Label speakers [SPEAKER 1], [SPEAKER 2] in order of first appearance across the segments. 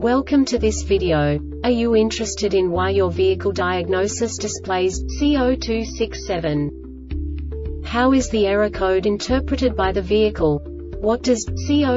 [SPEAKER 1] Welcome to this video. Are you interested in why your vehicle diagnosis displays C0267? How is the error code interpreted by the vehicle? What does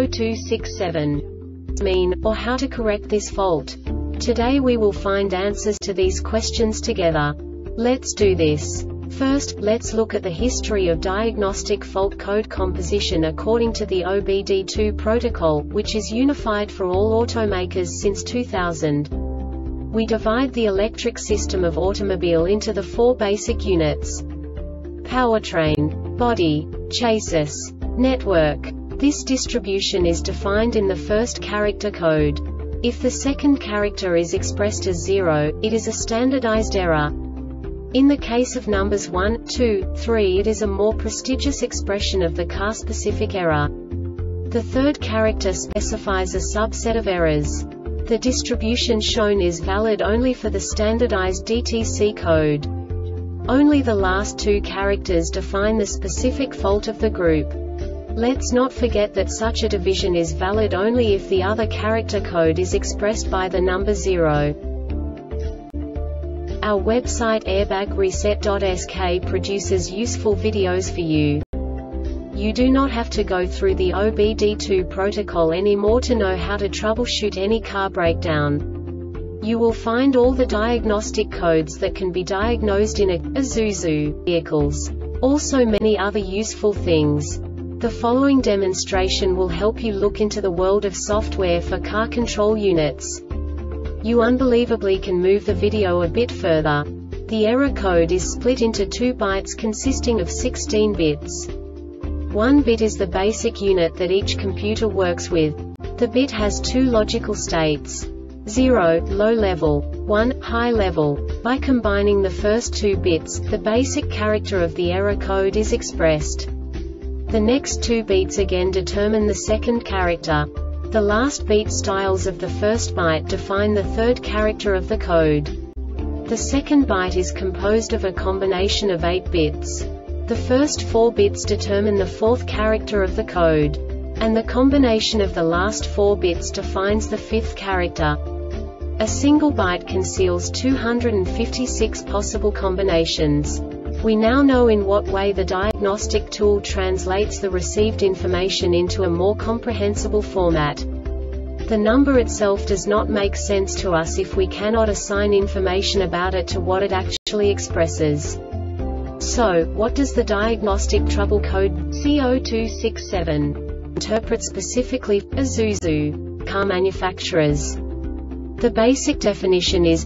[SPEAKER 1] C0267 mean, or how to correct this fault? Today we will find answers to these questions together. Let's do this. First, let's look at the history of diagnostic fault code composition according to the OBD2 protocol, which is unified for all automakers since 2000. We divide the electric system of automobile into the four basic units: powertrain, body, chassis, network. This distribution is defined in the first character code. If the second character is expressed as 0, it is a standardized error. In the case of numbers 1, 2, 3, it is a more prestigious expression of the car-specific error. The third character specifies a subset of errors. The distribution shown is valid only for the standardized DTC code. Only the last two characters define the specific fault of the group. Let's not forget that such a division is valid only if the other character code is expressed by the number 0. Our website airbagreset.sk produces useful videos for you. You do not have to go through the OBD2 protocol anymore to know how to troubleshoot any car breakdown. You will find all the diagnostic codes that can be diagnosed in Isuzu vehicles. Also many other useful things. The following demonstration will help you look into the world of software for car control units. You unbelievably can move the video a bit further. The error code is split into 2 bytes consisting of 16 bits. 1 bit is the basic unit that each computer works with. The bit has 2 logical states: 0, low level, 1, high level. By combining the first 2 bits, the basic character of the error code is expressed. The next 2 beats again determine the second character. The last beat styles of the first byte define the third character of the code. The second byte is composed of a combination of 8 bits. The first 4 bits determine the fourth character of the code. And the combination of the last 4 bits defines the fifth character. A single byte conceals 256 possible combinations. We now know in what way the diagnostic tool translates the received information into a more comprehensible format. The number itself does not make sense to us if we cannot assign information about it to what it actually expresses. So, what does the diagnostic trouble code C0267 interpret specifically for Isuzu car manufacturers? The basic definition is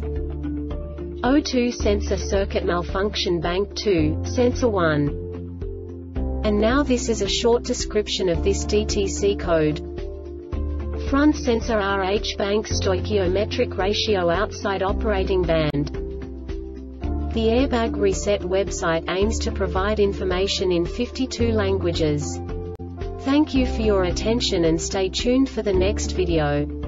[SPEAKER 1] O2 sensor circuit malfunction bank 2, sensor 1. And now this is a short description of this DTC code. Front sensor RH bank stoichiometric ratio outside operating band. The Airbag Reset website aims to provide information in 52 languages. Thank you for your attention and stay tuned for the next video.